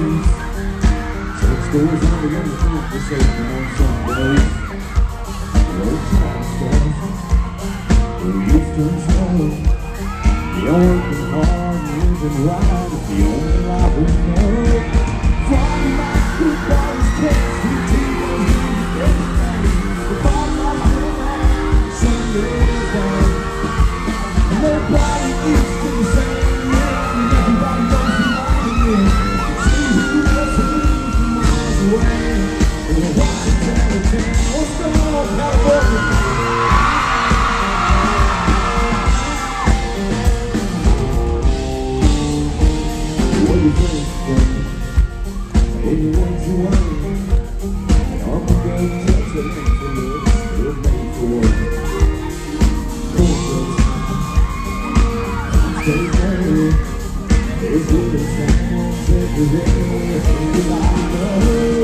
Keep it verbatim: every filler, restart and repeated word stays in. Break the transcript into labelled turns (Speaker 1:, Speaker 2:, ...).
Speaker 1: There was only one conversation on some days. Words like stuff, we used to slow. You're working hard, living right, it's the only life we know. From my goodbyes, text, we take those things everything. The bottom of my head, Sunday's down. Nobody used to say, yeah, and everybody knows the morning. See who else who away. We're watching television. What's going on, California? What do you think, baby? Anyone's away. I'm gonna touch the next to live. We're made for work. Stay there. There's little sounds everywhere. Everybody knows.